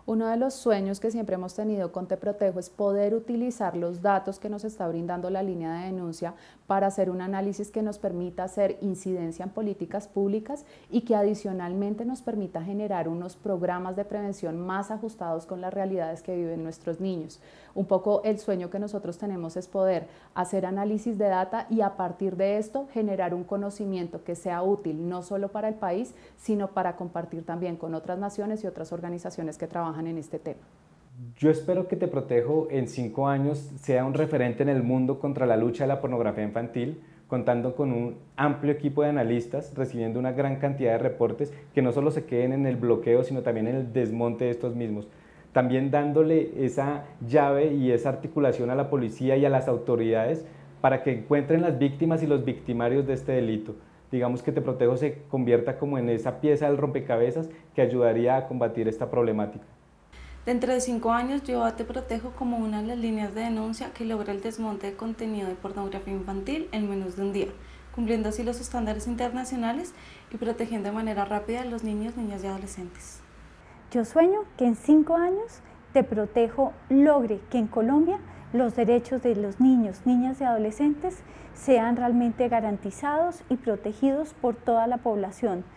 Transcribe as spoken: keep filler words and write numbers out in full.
Uno de los sueños que siempre hemos tenido con Te Protejo es poder utilizar los datos que nos está brindando la línea de denuncia para hacer un análisis que nos permita hacer incidencia en políticas públicas y que adicionalmente nos permita generar unos programas de prevención más ajustados con las realidades que viven nuestros niños. Un poco el sueño que nosotros tenemos es poder hacer análisis de data y a partir de esto generar un conocimiento que sea útil no solo para el país, sino para compartir también con otras naciones y otras organizaciones que trabajan en este tema. Yo espero que Te Protejo en cinco años sea un referente en el mundo contra la lucha de la pornografía infantil, contando con un amplio equipo de analistas, recibiendo una gran cantidad de reportes que no solo se queden en el bloqueo, sino también en el desmonte de estos mismos. También dándole esa llave y esa articulación a la policía y a las autoridades para que encuentren las víctimas y los victimarios de este delito. Digamos que Te Protejo se convierta como en esa pieza del rompecabezas que ayudaría a combatir esta problemática. Dentro de cinco años yo a Te Protejo como una de las líneas de denuncia que logra el desmonte de contenido de pornografía infantil en menos de un día, cumpliendo así los estándares internacionales y protegiendo de manera rápida a los niños, niñas y adolescentes. Yo sueño que en cinco años Te Protejo logre que en Colombia los derechos de los niños, niñas y adolescentes sean realmente garantizados y protegidos por toda la población,